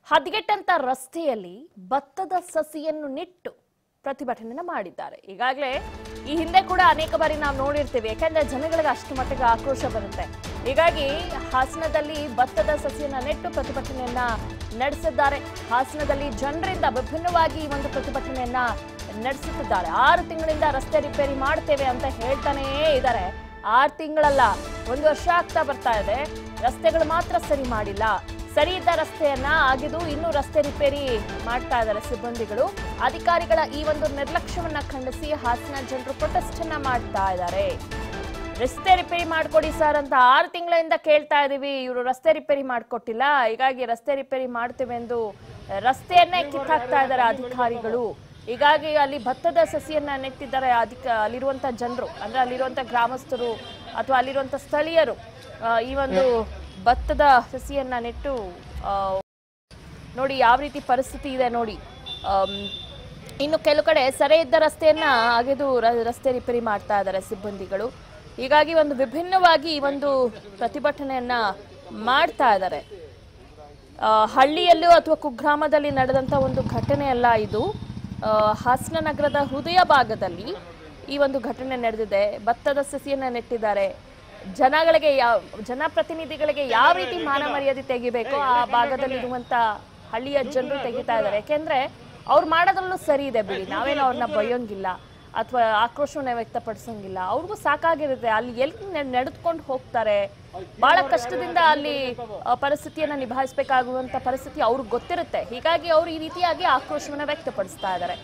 ಹದಗೆಟ್ಟಂತ ರಸ್ತೆಯಲ್ಲಿ ಭತ್ತದ ಸಸಿಯನ್ನು ನೆಟ್ಟು ಪ್ರತಿಭಟನೆ ಮಾಡಿದ್ದಾರೆ. ಈಗಾಗಲೇ ಈ ಹಿಂದೆ ಕೂಡ ಅನೇಕ ಬಾರಿ ನಾವು ನೋಡಿರ್ತೀವಿ, ಯಾಕಂದ್ರೆ ಜನಗಳಿಗೆ ಅಷ್ಟು ಮಟ್ಟಿಗೆ ಆಕ್ರೋಶ ಬರುತ್ತೆ. ಹೀಗಾಗಿ ಹಾಸನದಲ್ಲಿ ಭತ್ತದ ಸಸಿಯನ್ನ ನೆಟ್ಟು ಪ್ರತಿಭಟನೆಯನ್ನ ನಡೆಸಿದ್ದಾರೆ. ಹಾಸನದಲ್ಲಿ ಜನರಿಂದ ವಿಭಿನ್ನವಾಗಿ ಈ ಒಂದು ಪ್ರತಿಭಟನೆಯನ್ನ ನಡೆಸುತ್ತಿದ್ದಾರೆ. 6 ತಿಂಗಳಿಂದ ರಸ್ತೆ ರಿಪೇರಿ ಮಾಡ್ತೇವೆ ಅಂತ ಹೇಳ್ತಾನೇ ಇದ್ದಾರೆ. 6 ತಿಂಗಳಲ್ಲ, 1 ವರ್ಷ ಆಗ್ತಾ ಬರ್ತಾ ಇದೆ. ರಸ್ತೆಗಳು ಮಾತ್ರ ಸರಿ ಮಾಡಿಲ್ಲ. ಸರಿ ಇದ್ದ ರಸ್ತೆಯನ್ನ ಆಗಿದ್ದು ಇನ್ನೂ ರಸ್ತೆ ರಿಪೇರಿ ಮಾಡ್ತಾ ಇದ್ದಾರೆ ಸಿಬ್ಬಂದಿಗಳು. ಅಧಿಕಾರಿಗಳ ಈ ಒಂದು ನಿರ್ಲಕ್ಷ್ಯವನ್ನ ಖಂಡಿಸಿ ಹಾಸನ ಜನರು ಪ್ರೊಟೆಸ್ಟ್ ಅನ್ನ ಮಾಡ್ತಾ ಇದ್ದಾರೆ. ರಸ್ತೆ ರಿಪೇರಿ ಮಾಡ್ಕೊಡಿ ಸರ್ ಅಂತ 6 ತಿಂಗಳಿಂದ ಕೇಳ್ತಾ ಇದೀವಿ, ಇವರು ರಸ್ತೆ ರಿಪೇರಿ ಮಾಡ್ಕೊಟ್ಟಿಲ್ಲ. ಹೀಗಾಗಿ ರಸ್ತೆ ರಿಪೇರಿ ಮಾಡ್ತೇವೆ ಎಂದು ರಸ್ತೆಯನ್ನೇ ಕಿತ್ತಾಕ್ತಾ ಇದ್ದಾರೆ ಅಧಿಕಾರಿಗಳು. ಹೀಗಾಗಿ ಅಲ್ಲಿ ಭತ್ತದ ಸಸಿಯನ್ನ ನೆಟ್ಟಿದ್ದಾರೆ ಅಲ್ಲಿರುವಂತ ಜನರು, ಅಂದ್ರೆ ಅಲ್ಲಿರುವಂತ ಗ್ರಾಮಸ್ಥರು ಅಥವಾ ಅಲ್ಲಿರುವಂತ ಸ್ಥಳೀಯರು ಈ ಒಂದು ಭತ್ತದ ಸಸಿಯನ್ನ ನೆಟ್ಟು ನೋಡಿ ಯಾವ ರೀತಿ ಪರಿಸ್ಥಿತಿ ಇದೆ ನೋಡಿ. ಇನ್ನು ಕೆಲವು ಕಡೆ ಸರಿ ಇದ್ದ ರಸ್ತೆಯನ್ನ ಅಗೆದು ರಸ್ತೆ ರಿಪೇರಿ ಮಾಡ್ತಾ ಇದ್ದಾರೆ ಸಿಬ್ಬಂದಿಗಳು. ಹೀಗಾಗಿ ಒಂದು ವಿಭಿನ್ನವಾಗಿ ಈ ಒಂದು ಪ್ರತಿಭಟನೆಯನ್ನ ಮಾಡ್ತಾ ಇದ್ದಾರೆ. ಹಳ್ಳಿಯಲ್ಲೂ ಅಥವಾ ಕುಗ್ರಾಮದಲ್ಲಿ ನಡೆದಂತ ಒಂದು ಘಟನೆ ಅಲ್ಲ ಇದು. ಹಾಸನ ನಗರದ ಹೃದಯ ಭಾಗದಲ್ಲಿ ಈ ಒಂದು ಘಟನೆ ನಡೆದಿದೆ. ಭತ್ತದ ಸಸಿಯನ್ನ ನೆಟ್ಟಿದ್ದಾರೆ. ಜನಪ್ರತಿನಿಧಿಗಳಿಗೆ ಯಾವ ರೀತಿ ಮಾನ ಮರ್ಯಾದೆ ತೆಗಿಬೇಕೋ ಆ ಭಾಗದಲ್ಲಿರುವಂತ ಹಳ್ಳಿಯ ಜನರು ತೆಗಿತಾ ಇದ್ದಾರೆ. ಯಾಕೆಂದ್ರೆ ಅವ್ರು ಮಾಡೋದ್ರಲ್ಲೂ ಸರಿ ಇದೆ ಬಿಡಿ, ನಾವೇನೋ ಅವ್ರನ್ನ ಬೈಯೋಂಗಿಲ್ಲ ಅಥವಾ ಆಕ್ರೋಶವನ್ನ ವ್ಯಕ್ತಪಡಿಸೋಂಗಿಲ್ಲ. ಅವ್ರಿಗೂ ಸಾಕಾಗಿರುತ್ತೆ. ಅಲ್ಲಿ ಎಲ್ಲಿ ನಡೆದುಕೊಂಡು ಹೋಗ್ತಾರೆ, ಬಹಳ ಕಷ್ಟದಿಂದ ಅಲ್ಲಿ ಪರಿಸ್ಥಿತಿಯನ್ನ ನಿಭಾಯಿಸಬೇಕಾಗುವಂತ ಪರಿಸ್ಥಿತಿ ಅವ್ರಿಗೆ ಗೊತ್ತಿರುತ್ತೆ. ಹೀಗಾಗಿ ಅವ್ರು ಈ ರೀತಿಯಾಗಿ ಆಕ್ರೋಶವನ್ನ ವ್ಯಕ್ತಪಡಿಸ್ತಾ ಇದ್ದಾರೆ.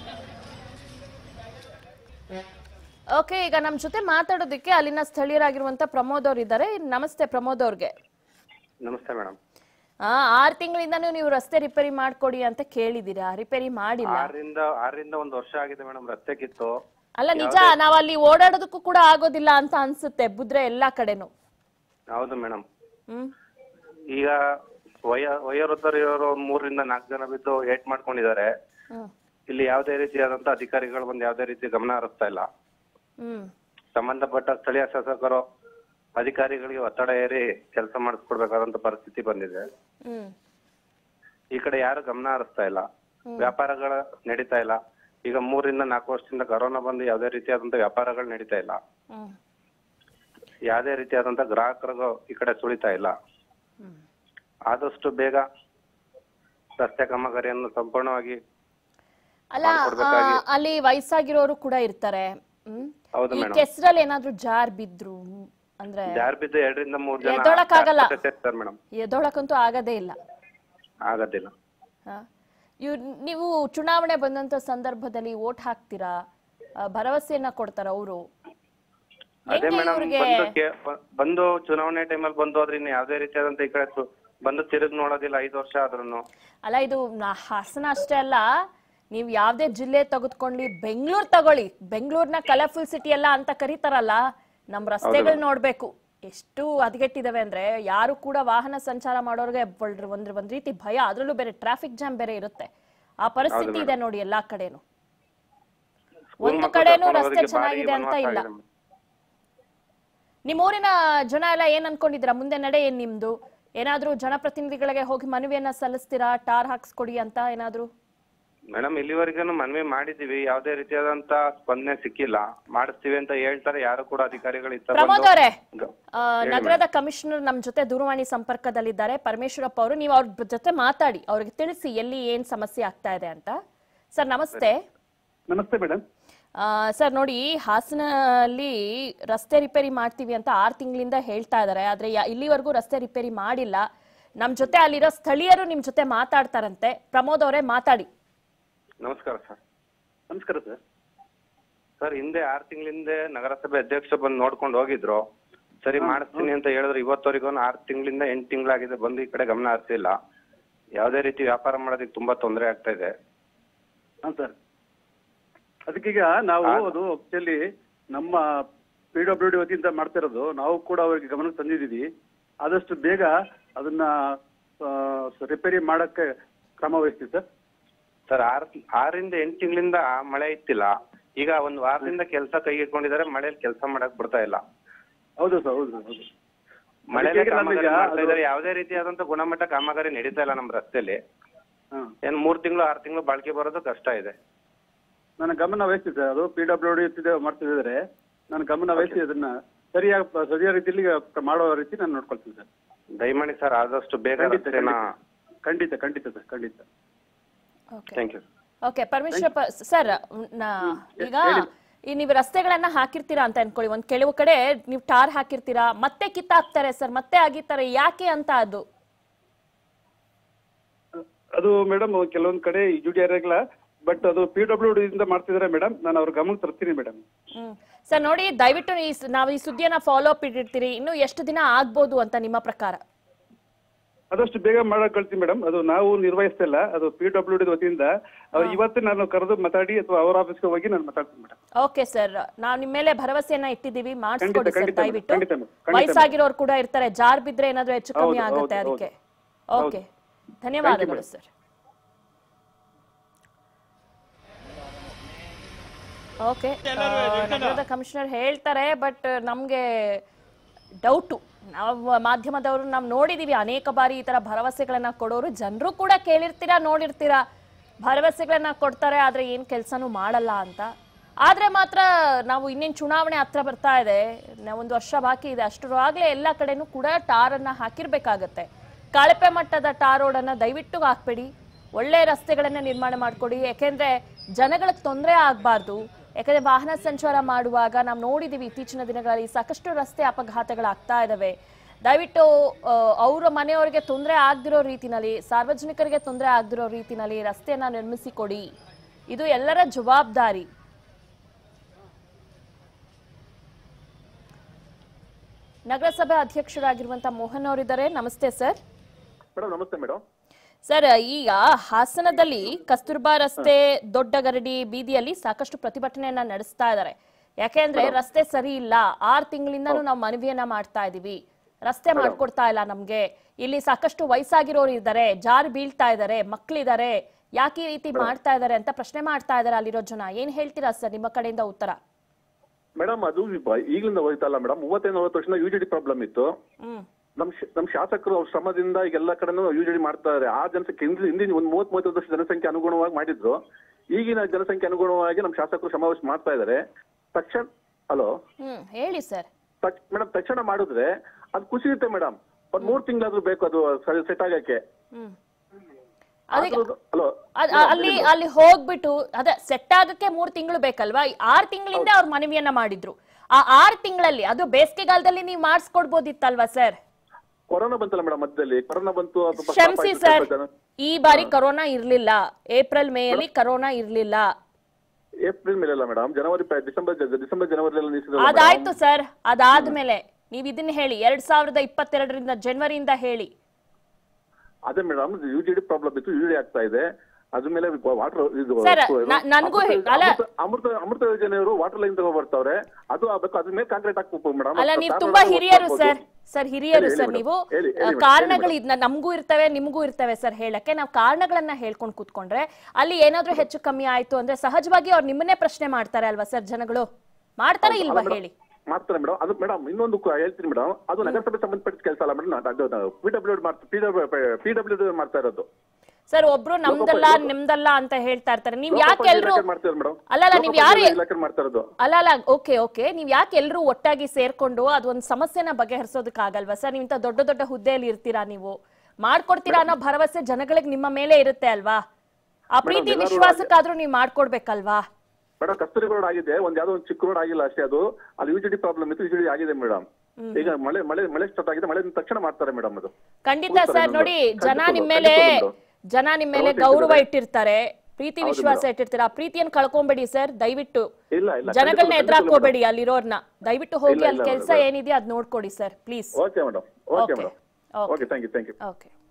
ಓಕೆ, ಈಗ ನಮ್ಮ ಜೊತೆ ಮಾತಾಡೋದಕ್ಕೆ ಅಲ್ಲಿನ ಸ್ಥಳೀಯರಾಗಿರುವಂತ ಪ್ರಮೋದ್ ಅವ್ರು ಇದ್ದಾರೆ. ನಮಸ್ತೆ ಪ್ರಮೋದ್ ಅವ್ರಿಗೆ. ನಮಸ್ತೆ ಮೇಡಮ್. 6 ತಿಂಗಳಿಂದ ನೀವು ರಸ್ತೆ ರಿಪೇರಿ ಮಾಡ್ಕೊಡಿ ಅಂತ ಕೇಳಿದೀರಾ, ರಿಪೇರಿ ಮಾಡಿಲ್ಲ. 6ರಿಂದ 1 ವರ್ಷ ಆಗಿದೆ ಮೇಡಮ್. ರಸ್ತೆ ಕಿತ್ತು ಅಲ್ಲ, ನಿಜ. ನಾವ್ ಅಲ್ಲಿ ಓಡಾಡೋದಕ್ಕೂ ಕೂಡ ಆಗೋದಿಲ್ಲ ಅಂತ ಅನ್ಸುತ್ತೆ ಬುದ್ರೆ ಎಲ್ಲಾ ಕಡೆನು. ಹೌದು ಮೇಡಮ್. ಈಗ ವಯೋವೃದ್ಧರು 3ರಿಂದ 4 ಜನ ಬಿದ್ದು ಏಟ್ ಮಾಡ್ಕೊಂಡಿದ್ದಾರೆ. ಇಲ್ಲಿ ಯಾವುದೇ ರೀತಿಯಾದಂತ ಅಧಿಕಾರಿಗಳು ಬಂದು ಯಾವುದೇ ರೀತಿ ಗಮನ ಹರಿಸ್ತಾ ಇಲ್ಲ. ಸಂಬಂಧಪಟ್ಟ ಸ್ಥಳೀಯ ಶಾಸಕರು ಅಧಿಕಾರಿಗಳಿಗೆ ಒತ್ತಡ ಏರಿ ಕೆಲಸ ಮಾಡಿಸ್ಕೊಡ್ಬೇಕಾದಂತ ಪರಿಸ್ಥಿತಿ ಬಂದಿದೆ. ಈ ಕಡೆ ಯಾರು ಗಮನ ಹರಿಸ್ತಾ ಇಲ್ಲ. ವ್ಯಾಪಾರಗಳ ನಡೀತಾ ಇಲ್ಲ. ಈಗ 3ರಿಂದ 4 ವರ್ಷದಿಂದ ಕೊರೋನಾ ಬಂದು ಯಾವುದೇ ರೀತಿಯಾದಂತ ವ್ಯಾಪಾರಗಳು ನಡೀತಾ ಇಲ್ಲ. ಯಾವುದೇ ರೀತಿಯಾದಂತ ಗ್ರಾಹಕರಿಗೂ ಈ ಕಡೆ ಸುಳಿತಾ ಇಲ್ಲ. ಆದಷ್ಟು ಬೇಗ ರಸ್ತೆ ಕಾಮಗಾರಿಯನ್ನು ಸಂಪೂರ್ಣವಾಗಿ ಅಲ್ಲ, ಅಲ್ಲಿ ವಯಸ್ಸಾಗಿರೋರು ಕೂಡ ಇರ್ತಾರೆ. ಈ ಕೆಸರಲ್ಲಿ ಏನಾದ್ರು ಜಾರ್ ಬಿದ್ರು ಅಂದ್ರೆ ಜಾರ್ ಬಿದ್ದು 2ರಿಂದ 3 ಜನ ಎದ್ದೊಳಕ್ಕಾಗಲ್ಲ. ಮೇಡಮ್, ಎದ್ದೊಳಕ್ಕಂತೂ ಆಗೋದೇ ಇಲ್ಲ. ನೀವು ಚುನಾವಣೆ ಬಂದಂತ ಸಂದರ್ಭದಲ್ಲಿ ವೋಟ್ ಹಾಕ್ತೀರಾ, ಭರವಸೆಯನ್ನ ಕೊಡ್ತಾರ ಅವರು? ಅದೇ ಮೇಡಮ್, ಬಂದು ಚುನಾವಣೆ ಟೈಮಲ್ಲಿ ಬಂದು ಹೋದ್ರೆ ಇನ್ನು ಯಾವುದೇ ರೀತಿಯಾದಂತ ಈ ಕಡೆ ಬಂದು ತಿರುಗಿ ನೋಡೋದಿಲ್ಲ 5 ವರ್ಷ ಆದ್ರೂ. ಅಲ್ಲ, ಇದು ಹಾಸನ ಅಷ್ಟೇ ಅಲ್ಲ, ನೀವು ಯಾವ್ದೇ ಜಿಲ್ಲೆ ತೆಗೆದುಕೊಳ್ಳಿ, ಬೆಂಗಳೂರು ತಗೊಳ್ಳಿ, ಬೆಂಗಳೂರಿನ ಕಲರ್ಫುಲ್ ಸಿಟಿ ಅಲ್ಲ ಅಂತ ಕರೀತಾರಲ್ಲ, ನಮ್ ರಸ್ತೆಗಳು ನೋಡ್ಬೇಕು ಎಷ್ಟು ಹದಗೆಟ್ಟಿದಾವೆ ಅಂದ್ರೆ ಯಾರು ಕೂಡ ವಾಹನ ಸಂಚಾರ ಮಾಡೋರ್ಗೆ ಒಂದ್ ರೀತಿ ಭಯ. ಅದ್ರಲ್ಲೂ ಬೇರೆ ಟ್ರಾಫಿಕ್ ಜಾಮ್ ಬೇರೆ ಇರುತ್ತೆ. ಆ ಪರಿಸ್ಥಿತಿ ಇದೆ ನೋಡಿ ಎಲ್ಲಾ ಕಡೆನು. ಒಂದು ಕಡೆನೂ ರಸ್ತೆ ಚೆನ್ನಾಗಿದೆ ಅಂತ ಇಲ್ಲ. ನಿಮ್ಮೂರಿನ ಜನ ಎಲ್ಲ ಏನ್ ಅನ್ಕೊಂಡಿದ್ದೀರಾ? ಮುಂದೆ ನಡೆ ಏನ್ ನಿಮ್ದು? ಏನಾದ್ರೂ ಜನಪ್ರತಿನಿಧಿಗಳಿಗೆ ಹೋಗಿ ಮನವಿಯನ್ನ ಸಲ್ಲಿಸ್ತೀರಾ, ಟಾರ್ ಹಾಕ್ಸ್ಕೊಡಿ ಅಂತ ಏನಾದ್ರು? ಮೇಡಮ್, ಇಲ್ಲಿವರೆಗೂ ಮನವಿ ಮಾಡಿದೀವಿ, ಯಾವುದೇ ರೀತಿಯಾದಂತ ಸ್ಪಂದನೆ ಸಿಕ್ಕಿಲ್ಲ. ಮಾಡಿಸ್ತೀವಿ ಅಂತ ಹೇಳ್ತಾರೆ, ಯಾರು ಕೂಡ ಅಧಿಕಾರಿಗಳು ಇದ್ದಾರೆ. ಪ್ರಮೋದ್ ಅವರೇ, ನಗರದ ಕಮಿಷನರ್ ನಮ್ ಜೊತೆ ದೂರವಾಣಿ ಸಂಪರ್ಕದಲ್ಲಿದ್ದಾರೆ, ಪರಮೇಶ್ವರಪ್ಪ ಅವರು. ನೀವು ಅವ್ರ ಜೊತೆ ಮಾತಾಡಿ, ಅವ್ರಿಗೆ ತಿಳಿಸಿ ಎಲ್ಲಿ ಏನ್ ಸಮಸ್ಯೆ ಆಗ್ತಾ ಇದೆ ಅಂತ. ಸರ್ ನಮಸ್ತೆ. ನಮಸ್ತೆ ಮೇಡಮ್. ಸರ್ ನೋಡಿ, ಹಾಸನಲ್ಲಿ ರಸ್ತೆ ರಿಪೇರಿ ಮಾಡ್ತೀವಿ ಅಂತ 6 ತಿಂಗಳಿಂದ ಹೇಳ್ತಾ ಇದಾರೆ. ಆದ್ರೆ ಇಲ್ಲಿವರೆಗೂ ರಸ್ತೆ ರಿಪೇರಿ ಮಾಡಿಲ್ಲ. ನಮ್ ಜೊತೆ ಅಲ್ಲಿರೋ ಸ್ಥಳೀಯರು ನಿಮ್ ಜೊತೆ ಮಾತಾಡ್ತಾರಂತೆ. ಪ್ರಮೋದ್ ಅವರೇ, ಮಾತಾಡಿ. ನಮಸ್ಕಾರ ಸರ್. ನಮಸ್ಕಾರ ಸರ್. ಸರ್, ಹಿಂದೆ 6 ತಿಂಗಳಿಂದ ನಗರಸಭೆ ಅಧ್ಯಕ್ಷ ಬಂದು ನೋಡ್ಕೊಂಡು ಹೋಗಿದ್ರು. ಸರಿ ಮಾಡಿಸ್ತೀನಿ ಅಂತ ಹೇಳಿದ್ರು. ಇವತ್ತವರೆಗೂ 6 ತಿಂಗಳಿಂದ 8 ತಿಂಗಳಾಗಿದೆ, ಬಂದು ಈ ಕಡೆ ಗಮನ ಹರಿಸಿಲ್ಲ. ಯಾವುದೇ ರೀತಿ ವ್ಯಾಪಾರ ಮಾಡೋದಕ್ಕೆ ತುಂಬಾ ತೊಂದರೆ ಆಗ್ತಾ ಇದೆ. ಹಾ ಸರ್, ಅದಕ್ಕೀಗ ನಾವು ಅದು ಆಕ್ಚುಲಿ ನಮ್ಮ PWD ವತಿಯಿಂದ ಮಾಡ್ತಾ ಇರೋದು. ನಾವು ಕೂಡ ಅವರಿಗೆ ಗಮನಕ್ಕೆ ತಂದಿದ್ದೀವಿ. ಆದಷ್ಟು ಬೇಗ ಅದನ್ನ ರಿಪೇರಿ ಮಾಡಕ್ಕೆ ಕ್ರಮ ವಹಿಸ್ತೀವಿ ಸರ್. ಸರ್, 6ರಿಂದ 8 ತಿಂಗಳಿಂದ ಮಳೆ ಇತ್ತಿಲ್ಲ. ಈಗ 1 ವಾರದಿಂದ ಕೆಲಸ ಕೈಗೆಕೊಂಡಿದ್ದಾರೆ. ಮಳೆಯಲ್ಲಿ ಕೆಲಸ ಮಾಡಕ್ ಬಿಡ್ತಾ ಇಲ್ಲ. ಹೌದು ಸರ್, ಹೌದು ಹೌದು. ಮಳೆ ಯಾವುದೇ ರೀತಿಯಾದಂತ ಗುಣಮಟ್ಟ ಕಾಮಗಾರಿ ನಡೀತಾ ಇಲ್ಲ ನಮ್ಮ ರಸ್ತೆಯಲ್ಲಿ. ಏನ್ 3 ತಿಂಗಳು 6 ತಿಂಗಳು ಬಾಳಿಕೆ ಬರೋದು ಕಷ್ಟ ಇದೆ. ನನ್ನ ಗಮನ ವಹಿಸಿ ಸರ್, ಅದು PWD ಮಾಡ್ತಿದ್ರೆ ನನ್ನ ಗಮನ ವಹಿಸಿ ಅದನ್ನ ಸರಿಯಾದ ರೀತಿಯಲ್ಲಿ ಮಾಡೋ ರೀತಿ ನಾನು ನೋಡ್ಕೊಳ್ತೀನಿ ಸರ್. ದಯಮಾಡಿ ಸರ್ ಆದಷ್ಟು ಬೇಗ ಖಂಡಿತ ಸರ್, ಖಂಡಿತ. Thank you. Okay, Parameshwar sir, ಈಗ ನೀವು ರಸ್ತೆಗಳನ್ನ ಹಾಕಿರ್ತೀರಾ ಅಂತ ಅನ್ಕೊಳ್ಳಿ, ಒಂದ್ ಕೆಲವು ಕಡೆ ನೀವು ಟಾರ್ ಹಾಕಿರ್ತೀರಾ, ಮತ್ತೆ ಕಿತ್ತಾಕ್ತಾರೆ ಸರ್, ಮತ್ತೆ ಆಗಿರ್ತಾರೆ, ಯಾಕೆ ಅಂತ? ಅದು ಮೇಡಮ್ ಕೆಲವೊಂದ್ ಕಡೆ ಯುಡಿ ಏರಿಯಾಗಳ, ಬಟ್ ಅದು PWD ಇಂದ ಮಾಡ್ತಿದಾರೆ ಮೇಡಮ್, ನಾನು ಅವ್ರ ಗಮನಕ್ಕೆ ತರ್ತೀನಿ ಮೇಡಮ್. ಸರ್ ನೋಡಿ, ದಯವಿಟ್ಟು ನಾವು ಈ ಸುದ್ದಿಯನ್ನ ಫಾಲೋ ಅಪ್ ಇಟ್ಟಿರ್ತೀರಿ, ಇನ್ನು ಎಷ್ಟು ದಿನ ಆಗ್ಬೋದು ಅಂತ ನಿಮ್ಮ ಪ್ರಕಾರ? ಆದಷ್ಟು ಬೇಗ ಮಾಡಕ್ ಕಳ್ತೀನಿ ಮೇಡಮ್. ಅದು ನಾವು ನಿರ್ವಹಿಸ್ತಾ ಇಲ್ಲ, ಅದು PWD ವತಿಯಿಂದ ಅವ್ರು ಇವತ್ತು ನಾನು ಕರೆದು ಮಾತಾಡಿ ಅಥವಾ ಅವ್ರ ಆಫೀಸ್ಗೆ ಹೋಗಿ ನಾನು ಮಾತಾಡ್ತೀನಿ ಮೇಡಮ್. ಓಕೆ ಸರ್, ನಾವು ನಿಮ್ಮ ಮೇಲೆ ಭರವಸೆಯನ್ನ ಇಟ್ಟಿದ್ದೀವಿ, ಮಾಡಿಸ್ಕೊಡಿ ಸರ್ ದಯವಿಟ್ಟು. ವಯಸ್ಸಾಗಿರೋರು ಕೂಡ ಇರ್ತಾರೆ, ಜಾರ್ ಬಿದ್ರೆ ಏನಾದ್ರೂ ಹೆಚ್ಚು ಕಮ್ಮಿ ಆಗುತ್ತೆ ಅದಕ್ಕೆ. ಓಕೆ, ಧನ್ಯವಾದಗಳು ಸರ್. ಓಕೆ, ನಗರದ ಕಮಿಷನರ್ ಹೇಳ್ತಾರೆ, ಬಟ್ ನಮ್ಗೆ ಡೌಟು. ನಾವು ಮಾಧ್ಯಮದವರು ನಾವು ನೋಡಿದೀವಿ ಅನೇಕ ಬಾರಿ ಈ ತರ ಭರವಸೆಗಳನ್ನ ಕೊಡೋರು, ಜನರು ಕೂಡ ಕೇಳಿರ್ತೀರಾ, ನೋಡಿರ್ತೀರಾ, ಭರವಸೆಗಳನ್ನ ಕೊಡ್ತಾರೆ, ಆದ್ರೆ ಏನ್ ಕೆಲ್ಸನೂ ಮಾಡಲ್ಲ ಅಂತ. ಆದ್ರೆ ಮಾತ್ರ ನಾವು ಇನ್ನೇನು ಚುನಾವಣೆ ಹತ್ರ ಬರ್ತಾ ಇದೆ, 1 ವರ್ಷ ಬಾಕಿ ಇದೆ, ಅಷ್ಟರಾಗ್ಲೇ ಎಲ್ಲ ಕಡೆನೂ ಕೂಡ ಟಾರ್ ಅನ್ನ ಹಾಕಿರ್ಬೇಕಾಗತ್ತೆ. ಕಳಪೆ ಮಟ್ಟದ ಟಾರ್ ರೋಡ್ ಅನ್ನ ದಯವಿಟ್ಟು ಹಾಕ್ಬೇಡಿ, ಒಳ್ಳೆ ರಸ್ತೆಗಳನ್ನ ನಿರ್ಮಾಣ ಮಾಡ್ಕೊಡಿ. ಯಾಕೆಂದ್ರೆ ಜನಗಳಿಗೆ ತೊಂದರೆ ಆಗ್ಬಾರ್ದು. ಯಾಕಂದ್ರೆ ವಾಹನ ಸಂಚಾರ ಮಾಡುವಾಗ ನಾವು ನೋಡಿದೀವಿ ಇತ್ತೀಚಿನ ದಿನಗಳಲ್ಲಿ ಸಾಕಷ್ಟು ರಸ್ತೆ ಅಪಘಾತಗಳಾಗ್ತಾ ಇದಾವೆ. ದಯವಿಟ್ಟು ಅವರ ಮನೆಯವರಿಗೆ ತೊಂದರೆ ಆಗದಿರೋ ರೀತಿನಲ್ಲಿ, ಸಾರ್ವಜನಿಕರಿಗೆ ತೊಂದರೆ ಆಗದಿರೋ ರೀತಿನಲ್ಲಿ ರಸ್ತೆಯನ್ನ ನಿರ್ಮಿಸಿಕೊಡಿ, ಇದು ಎಲ್ಲರ ಜವಾಬ್ದಾರಿ. ನಗರಸಭೆ ಅಧ್ಯಕ್ಷರಾಗಿರುವಂತಹ ಮೋಹನ್ ಅವರಿದ್ದಾರೆ. ನಮಸ್ತೆ ಸರ್. ನಮಸ್ತೆ ಮೇಡಮ್. ಸರ್, ಈಗ ಹಾಸನದಲ್ಲಿ ಕಸ್ತೂರ್ಬಾ ರಸ್ತೆ, ದೊಡ್ಡ ಗರಡಿ ಬೀದಿಯಲ್ಲಿ ಸಾಕಷ್ಟು ಪ್ರತಿಭಟನೆಯನ್ನ ನಡೆಸ್ತಾ ಇದ್ದಾರೆ. ಯಾಕೆಂದ್ರೆ ರಸ್ತೆ ಸರಿ ಇಲ್ಲ, 6 ತಿಂಗಳಿಂದನೂ ನಾವು ಮನವಿಯನ್ನ ಮಾಡ್ತಾ ಇದೀವಿ, ರಸ್ತೆ ಮಾಡ್ಕೊಡ್ತಾ ಇಲ್ಲ ನಮ್ಗೆ. ಇಲ್ಲಿ ಸಾಕಷ್ಟು ವಯಸ್ಸಾಗಿರೋರು ಇದ್ದಾರೆ, ಜಾರಿ ಬೀಳ್ತಾ ಇದ್ದಾರೆ, ಮಕ್ಕಳಿದ್ದಾರೆ, ಯಾಕೆ ಈ ರೀತಿ ಮಾಡ್ತಾ ಇದ್ದಾರೆ ಅಂತ ಪ್ರಶ್ನೆ ಮಾಡ್ತಾ ಇದ್ದಾರೆ ಅಲ್ಲಿರೋ ಜನ. ಏನ್ ಹೇಳ್ತೀರಾ ಸರ್ ನಿಮ್ಮ ಕಡೆಯಿಂದ ಉತ್ತರ? ಮೇಡಮ್, ಅದು ಈಗಲಿಂದ ಹೋಯ್ತಲ್ಲ ಮೇಡಮ್, 30-40 ವರ್ಷದಿಂದ UGD ಪ್ರಾಬ್ಲಮ್ ಇತ್ತು. ನಮ್ ಶಾಸಕರು ಅವ್ರ ಶ್ರಮದಿಂದ ಈಗ ಎಲ್ಲಾ ಕಡೆನೂ UGD ಮಾಡ್ತಾ ಇದಾರೆ. ಆ ಜನಸಂಖ್ಯೆ ಹಿಂದಿನ 30-35 ವರ್ಷ ಜನಸಂಖ್ಯೆ ಅನುಗುಣವಾಗಿ ಮಾಡಿದ್ರು. ಈಗಿನ ಜನಸಂಖ್ಯೆ ಅನುಗುಣವಾಗಿ ನಮ್ ಶಾಸಕರು ಶ್ರಮವಹಿಸಿ ಮಾಡ್ತಾ ಇದಾರೆ. ತಕ್ಷಣ ಹಲೋ ಹೇಳಿ ಸರ್. ಮೇಡಮ್, ತಕ್ಷಣ ಮಾಡಿದ್ರೆ ಅದು ಖುಷಿ ಇರುತ್ತೆ ಮೇಡಮ್. 3 ತಿಂಗಳಾದ್ರೂ ಬೇಕು ಅದು ಸೆಟ್ ಆಗಕ್ಕೆ. ಅಲ್ಲಿ ಹೋಗ್ಬಿಟ್ಟು ಅದೇ ಸೆಟ್ ಆಗಕ್ಕೆ 3 ತಿಂಗಳು ಬೇಕಲ್ವಾ? 6 ತಿಂಗಳಿಂದ ಅವ್ರ ಮನವಿಯನ್ನ ಮಾಡಿದ್ರು. ಆ 6 ತಿಂಗಳಲ್ಲಿ ಅದು ಬೇಸಿಗೆಗಾಲದಲ್ಲಿ ನೀವು ಮಾಡಿಸ್ಕೊಡ್ಬೋದಿತ್ತಲ್ವಾ ಸರ್? ಕೊರೋನಾ ಬಂತಲ್ಲ ಮೇಡಮ್, ಮಧ್ಯದಲ್ಲಿ ಕೊರೋನಾ ಬಂತು. ಕ್ಷಮಿಸಿ ಸರ್, ಈ ಬಾರಿ ಕೊರೋನಾ ಇರ್ಲಿಲ್ಲ. ಏಪ್ರಿಲ್ ಮೇ ಅಲ್ಲಿ ಕೊರೋನಾ ಇರ್ಲಿಲ್ಲ. ಏಪ್ರಿಲ್ ಮೇಲೆ ಅಲ್ಲ ಮೇಡಮ್, ಡಿಸೆಂಬರ್ ಜನವರಿ. ಅದಾಯ್ತು ಸರ್, ಅದಾದ್ಮೇಲೆ ನೀವ್ ಇದನ್ನ ಹೇಳಿ, 2022 ಜನವರಿಯಿಂದ ಹೇಳಿ. ಅದೇ ಮೇಡಮ್, UGD ಪ್ರಾಬ್ಲಮ್ ಇತ್ತು, UGD ಆಗ್ತಾ ಇದೆ. ಅದ್ರ ಮೇಲೆ ವಾಟರ್ ಅಮೃತ ಯೋಜನೆಯವರು ವಾಟರ್ ಲೈನ್ ತಗೋ ಬರ್ತಾವ್ರೆ, ಅದು ಆಗ್ಬೇಕು. ಅದ್ರ ಮೇಲೆ ಕಾಂಕ್ರೀಟ್ ಹಾಕ್ಬೇಕು ಮೇಡಮ್. ಅಲ್ಲ, ನೀವು ತುಂಬಾ ಹಿರಿಯರು ಸರ್. ಹಿರಿಯರು ಸರ್ ನೀವು. ಕಾರಣಗಳು ನಮಗೂ ಇರ್ತವೆ, ನಿಮಗೂ ಇರ್ತವೆ ಸರ್ ಹೇಳಕ್ಕೆ. ನಾವು ಕಾರಣಗಳನ್ನ ಹೇಳ್ಕೊಂಡು ಕೂತ್ಕೊಂಡ್ರೆ ಅಲ್ಲಿ ಏನಾದ್ರೂ ಹೆಚ್ಚು ಕಮ್ಮಿ ಆಯ್ತು ಅಂದ್ರೆ ಸಹಜವಾಗಿ ಅವ್ರು ನಿಮ್ಮನ್ನೇ ಪ್ರಶ್ನೆ ಮಾಡ್ತಾರೆ ಅಲ್ವಾ ಸರ್? ಜನಗಳು ಮಾಡ್ತಾರೆ ಇಲ್ವಾ ಹೇಳಿ? ಮಾಡ್ತಾರೆ ಮೇಡಮ್. ಅದು ಮೇಡಮ್ ಇನ್ನೊಂದು ಹೇಳ್ತೀನಿ ಮೇಡಮ್, ಅದು ನಗರಸಭೆ ಸಂಬಂಧಪಟ್ಟ ಕೆಲಸ ಅಲ್ಲ ಮೇಡಮ್, PWD ಮಾಡ್ತಾ ಇರೋದು ಸರ್. ಒಬ್ರು ನಮ್ದಲ್ಲ ನಿಮ್ದಲ್ಲ ಅಂತ ಹೇಳ್ತಾ ಇರ್ತಾರೆ. ನೀವ್ ಯಾಕೆ ಎಲ್ರು ಅಲ್ಲ ನೀವ್ ಯಾರು ಅಲ್ಲ ಓಕೆ ನೀವ್ ಯಾಕೆ ಎಲ್ರು ಒಟ್ಟಾಗಿ ಸೇರ್ಕೊಂಡು ಅದೊಂದು ಸಮಸ್ಯೆನ ಬಗೆಹರಿಸೋದಕ್ಕಾಗಲ್ವಾ ಸರ್? ನೀವ್ ಇಂತ ದೊಡ್ಡ ದೊಡ್ಡ ಹುದ್ದೆಯಲ್ಲಿ ಇರ್ತೀರಾ, ನೀವು ಮಾಡ್ಕೊಡ್ತೀರಾ ಅನ್ನೋ ಭರವಸೆ ಜನಗಳಿಗೆ ನಿಮ್ಮ ಮೇಲೆ ಇರುತ್ತೆ ಅಲ್ವಾ? ಆ ಪ್ರೀತಿ ವಿಶ್ವಾಸಕ್ಕಾದ್ರೂ ನೀವ್ ಮಾಡ್ಕೊಡ್ಬೇಕಲ್ವಾ ಮೇಡಮ್? ಕಸ್ತೂರಿ ರೋಡ್ ಆಗಿದೆ, ಯಾವ್ದೋ ಒಂದು ಚಿಕ್ಕ ರೋಡ್ ಆಗಿಲ್ಲ ಅಷ್ಟೇ. ಅದು ಅಲ್ಲಿ UGD ಪ್ರಾಬ್ಲಮ್ ಇತ್ತು, UGD ಆಗಿದೆ ಮೇಡಮ್. ಈಗ ಮಳೆ ಸ್ಟಾರ್ಟ್ ಆಗಿದೆ, ಮಳೆ ತಕ್ಷಣ ಮಾಡ್ತಾರೆ ಮೇಡಮ್. ಅದು ಖಂಡಿತ ಸರ್. ನೋಡಿ, ಜನ ನಿಮ್ ಮೇಲೆ ಗೌರವ ಇಟ್ಟಿರ್ತಾರೆ, ಪ್ರೀತಿ ವಿಶ್ವಾಸ ಇಟ್ಟಿರ್ತಾರೆ. ಆ ಪ್ರೀತಿಯನ್ನು ಕಳ್ಕೊಂಬೇಡಿ ಸರ್ ದಯವಿಟ್ಟು. ಜನಗಳನ್ನ ಎದುರಾಕೋಬೇಡಿ, ಅಲ್ಲಿರೋರ್ನ ದಯವಿಟ್ಟು ಹೋಗಿ ಅಲ್ಲಿ ಕೆಲಸ ಏನಿದೆ ಅದ್ ನೋಡ್ಕೊಡಿ sir please. Okay madam. Okay madam. Okay, thank you. Okay.